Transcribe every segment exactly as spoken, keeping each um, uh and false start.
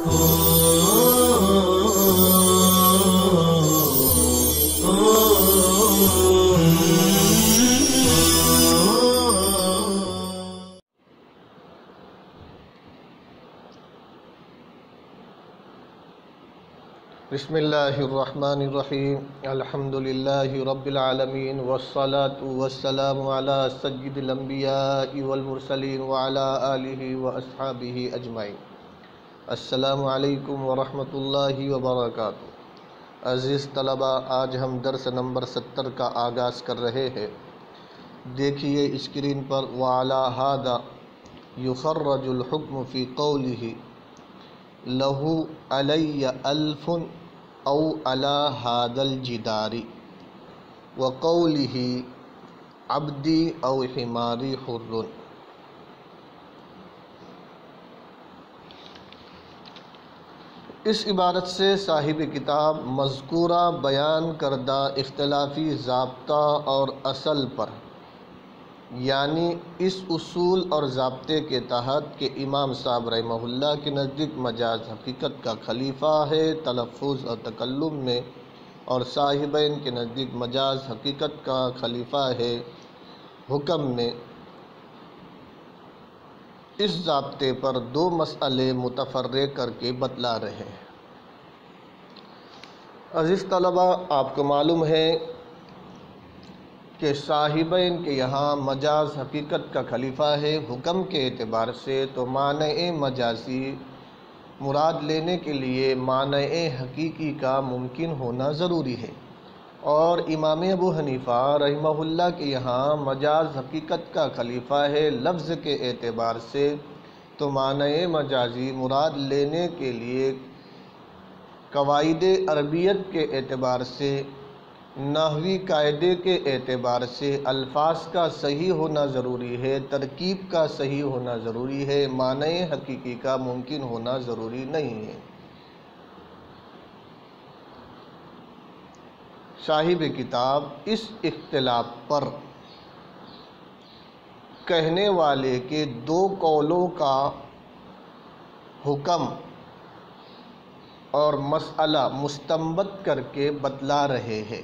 بسم اللہ الرحمن الرحیم الحمدللہ رب العالمین والصلاة والسلام علی سید الانبیاء والمرسلین وعلی آلہ واصحابہ اجمعین۔ السلام علیکم ورحمۃ اللہ وبرکاتہ۔ عزیز طلبہ، آج ہم درس نمبر ستر کا آغاز کر رہے ہیں۔ دیکھیے اسکرین پر وعلی ھذا یخرج الحکم فی قولہ لہ علی الف او علی ھذا الجدار وقولہ عبدی او حماری حر۔ اس عبارت سے صاحب کتاب مذکورہ بیان کردہ اختلافی ضابطہ اور اصل پر، یعنی اس اصول اور ضابطے کے تحت کہ امام صاحب رحمہ اللہ کے نزدیک مجاز حقیقت کا خلیفہ ہے تلفظ اور تکلم میں، اور صاحبین کے نزدیک مجاز حقیقت کا خلیفہ ہے حکم میں، اس ضابطے پر دو مسئلے متفرق کر کے بتلا رہے ہیں۔ عزیز طلبہ، آپ کو معلوم ہے کہ صاحبین کے یہاں مجاز حقیقت کا خلیفہ ہے حکم کے اعتبار سے، تو معنی مجازی مراد لینے کے لیے معنی حقیقی کا ممکن ہونا ضروری ہے، اور امام ابو حنیفہ رحمہ اللہ کے یہاں مجاز حقیقت کا خلیفہ ہے لفظ کے اعتبار سے، تو معنی مجازی مراد لینے کے لیے قواعد عربیت کے اعتبار سے، نحوی قاعدے کے اعتبار سے الفاظ کا صحیح ہونا ضروری ہے، ترکیب کا صحیح ہونا ضروری ہے، معنی حقیقی کا ممکن ہونا ضروری نہیں ہے۔ صاحب کتاب اس اختلاف پر کہنے والے کے دو قولوں کا حکم اور مسئلہ مستنبط کر کے بتلا رہے ہیں۔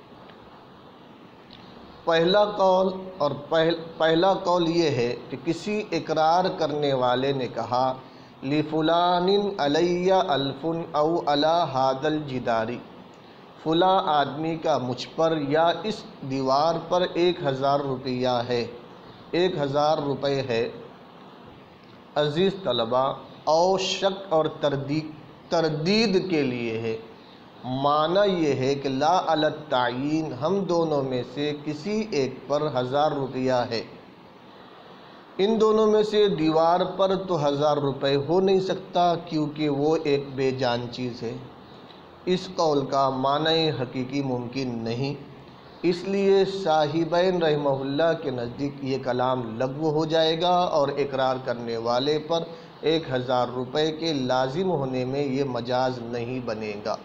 پہلا قول اور پہل پہلا قول یہ ہے کہ کسی اقرار کرنے والے نے کہا لفلان علی الف او علی ھذا الجدار، فلاں آدمی کا مجھ پر یا اس دیوار پر ایک ہزار روپیہ ہے، ایک ہزار روپے ہے۔ عزیز طلبہ، او شک اور تردید تردید کے لیے ہے، معنی یہ ہے کہ لا علی التعیین، ہم دونوں میں سے کسی ایک پر ہزار روپیہ ہے، ان دونوں میں سے دیوار پر تو ہزار روپے ہو نہیں سکتا کیونکہ وہ ایک بے جان چیز ہے۔ اس قول کا معنی حقیقی ممکن نہیں، اس لیے صاحبین رحمہ اللہ کے نزدیک یہ کلام لغو ہو جائے گا، اور اقرار کرنے والے پر ایک ہزار روپے کے لازم ہونے میں یہ مجاز نہیں بنے گا۔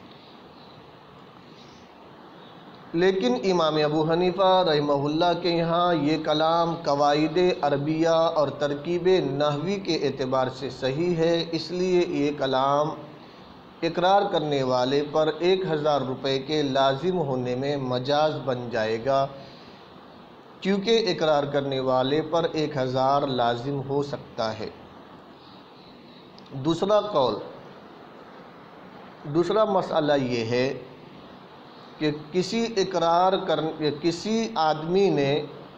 لیکن امام ابو حنیفہ رحمہ اللہ کے یہاں یہ کلام قواعد عربیہ اور ترکیب نحوی کے اعتبار سے صحیح ہے، اس لیے یہ کلام اقرار کرنے والے پر ایک ہزار روپے کے لازم ہونے میں مجاز بن جائے گا، کیونکہ اقرار کرنے والے پر ایک ہزار لازم ہو سکتا ہے۔ دوسرا قول دوسرا مسئلہ یہ ہے کہ کسی اقرار کرنے کسی آدمی نے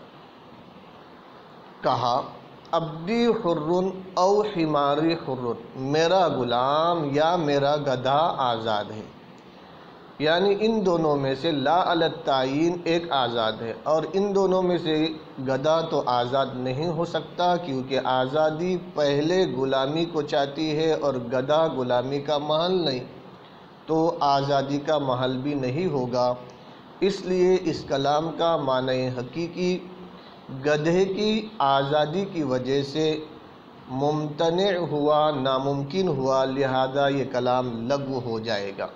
کہا عبدی حر او حماری حر، میرا غلام یا میرا گدھا آزاد ہے، یعنی ان دونوں میں سے لا علی التعیین ایک آزاد ہے، اور ان دونوں میں سے گدھا تو آزاد نہیں ہو سکتا کیونکہ آزادی پہلے غلامی کو چاہتی ہے اور گدھا غلامی کا محل نہیں، تو آزادی کا محل بھی نہیں ہوگا۔ اس لیے اس کلام کا معنی حقیقی گدھے کی آزادی کی وجہ سے ممتنع ہوا، ناممکن ہوا، لہذا یہ کلام لغو ہو جائے گا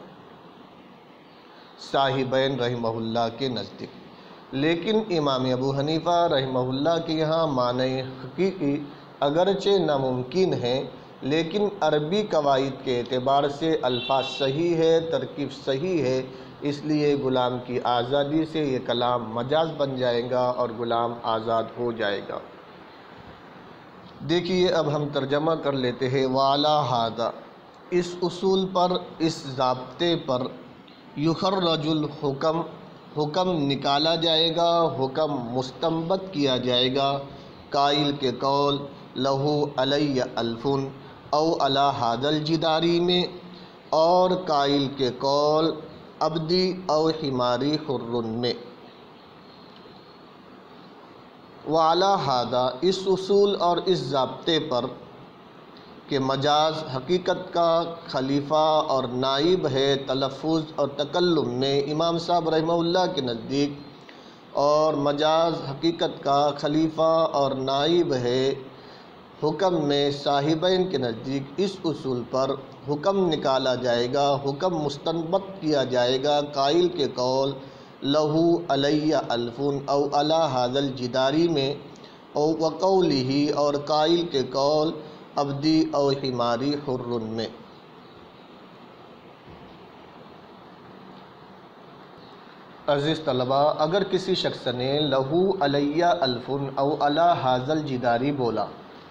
صاحبین رحمہ اللہ کے نزدیک۔ لیکن امام ابو حنیفہ رحمہ اللہ کے یہاں معنی حقیقی اگرچہ ناممکن ہے، لیکن عربی قواعد کے اعتبار سے الفاظ صحیح ہے، ترکیب صحیح ہے، اس لیے غلام کی آزادی سے یہ کلام مجاز بن جائے گا اور غلام آزاد ہو جائے گا۔ دیکھیے اب ہم ترجمہ کر لیتے ہیں۔ وَعَلَى هَذَا، اس اصول پر، اس ضابطے پر، یخرج الحکم، حکم نکالا جائے گا، حکم مستنبط کیا جائے گا، قائل کے قول لہو علی الفن او علی ھذا الجداری میں، اور قائل کے قول عبدی او حماری حر میں۔ وعلی ھذا، اس اصول اور اس ضابطے پر کہ مجاز حقیقت کا خلیفہ اور نائب ہے تلفظ اور تکلم میں امام صاحب رحمہ اللہ کے نزدیک، اور مجاز حقیقت کا خلیفہ اور نائب ہے حکم میں صاحبین کے نزدیک، اس اصول پر حکم نکالا جائے گا، حکم مستنبط کیا جائے گا، قائل کے قول لہو علی الفن او علی ھذا الجداری میں، او وقولہ، اور قائل کے قول عبدی او حماری حر میں۔ عزیز طلباء، اگر کسی شخص نے لہو علی الفن او علی ھذا الجداری بولا،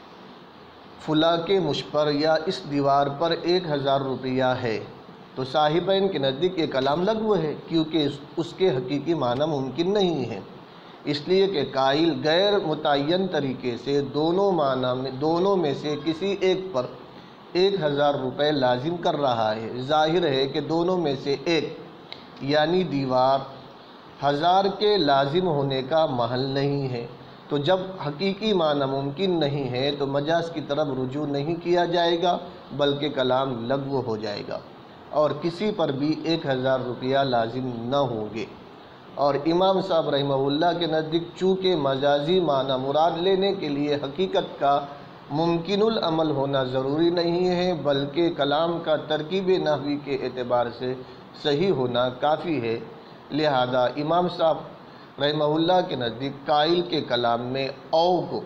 فلاں کے مجھ پر یا اس دیوار پر ایک ہزار روپیہ ہے، تو صاحبین کے نزدیک یہ کلام لغو ہے، کیونکہ اس کے حقیقی معنی ممکن نہیں ہے، اس لیے کہ قائل غیر متعین طریقے سے دونوں معنی میں دونوں میں سے کسی ایک پر ایک ہزار روپے لازم کر رہا ہے۔ ظاہر ہے کہ دونوں میں سے ایک یعنی دیوار ہزار کے لازم ہونے کا محل نہیں ہے، تو جب حقیقی معنی ممکن نہیں ہے تو مجاز کی طرف رجوع نہیں کیا جائے گا، بلکہ کلام لغو ہو جائے گا اور کسی پر بھی ایک ہزار روپیہ لازم نہ ہوں گے۔ اور امام صاحب رحمہ اللہ کے نزدیک چونکہ مجازی معنی مراد لینے کے لیے حقیقت کا ممکن العمل ہونا ضروری نہیں ہے، بلکہ کلام کا ترکیب نحوی کے اعتبار سے صحیح ہونا کافی ہے، لہذا امام صاحب رحمہ اللہ کے نزدیک قائل کے کلام میں او کو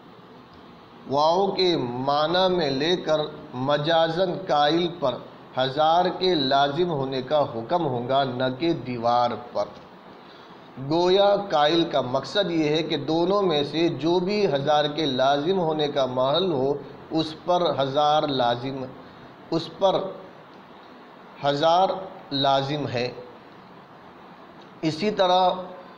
واو کے معنی میں لے کر مجازن قائل پر ہزار کے لازم ہونے کا حکم ہوگا، نہ کہ دیوار پر۔ گویا قائل کا مقصد یہ ہے کہ دونوں میں سے جو بھی ہزار کے لازم ہونے کا محل ہو، اس پر ہزار لازم اس پر ہزار لازم ہے۔ اسی طرح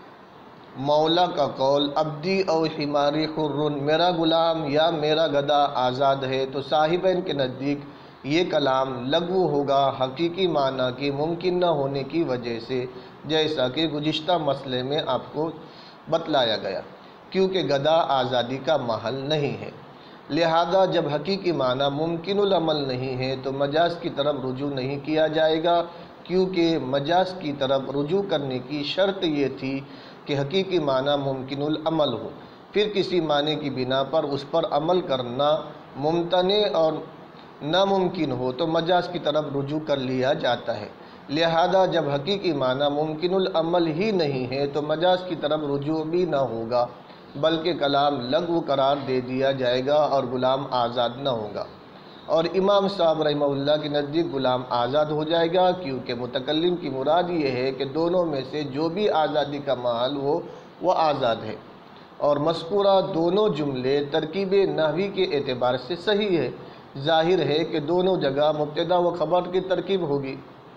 مولا کا قول عبدی او حماری حر، میرا غلام یا میرا گدھا آزاد ہے، تو صاحبین کے نزدیک یہ کلام لغو ہوگا حقیقی معنی کی ممکن نہ ہونے کی وجہ سے، جیسا کہ گزشتہ مسئلے میں آپ کو بتلایا گیا، کیونکہ گدھا آزادی کا محل نہیں ہے۔ لہذا جب حقیقی معنی ممکن العمل نہیں ہے تو مجاز کی طرف رجوع نہیں کیا جائے گا، کیونکہ مجاز کی طرف رجوع کرنے کی شرط یہ تھی کہ حقیقی معنی ممکن العمل ہو، پھر کسی معنی کی بنا پر اس پر عمل کرنا ممتنع اور ناممکن ہو تو مجاز کی طرف رجوع کر لیا جاتا ہے۔ لہذا جب حقیقی معنی ممکن العمل ہی نہیں ہے تو مجاز کی طرف رجوع بھی نہ ہوگا، بلکہ کلام لغو قرار دے دیا جائے گا اور غلام آزاد نہ ہوگا۔ اور امام صاحب رحمہ اللہ کے نزدیک غلام آزاد ہو جائے گا، کیونکہ متکلم کی مراد یہ ہے کہ دونوں میں سے جو بھی آزادی کا محل ہو وہ آزاد ہے، اور مذکورہ دونوں جملے ترکیب نحوی کے اعتبار سے صحیح ہے۔ ظاہر ہے کہ دونوں جگہ مبتدا و خبر کی ترکیب ہوگی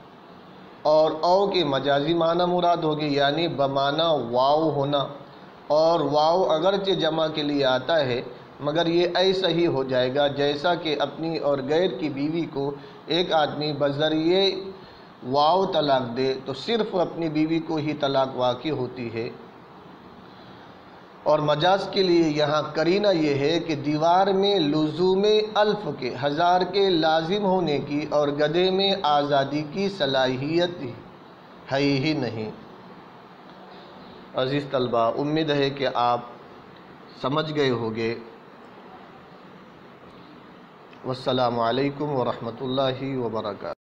اور او کے مجازی معنی مراد ہوگی، یعنی بمعنی واو ہونا، اور واو اگرچہ جمع کے لیے آتا ہے مگر یہ ایسا ہی ہو جائے گا جیسا کہ اپنی اور غیر کی بیوی کو ایک آدمی بذریعے واو طلاق دے تو صرف اپنی بیوی کو ہی طلاق واقع ہوتی ہے۔ اور مجاز کے لیے یہاں قرینہ یہ ہے کہ دیوار میں لزوم الف کے ہزار کے لازم ہونے کی اور گدھے میں آزادی کی صلاحیت ہے ہی نہیں۔ عزیز طلبہ، امید ہے کہ آپ سمجھ گئے ہوگے۔ والسلام علیکم ورحمۃ اللہ وبرکاتہ۔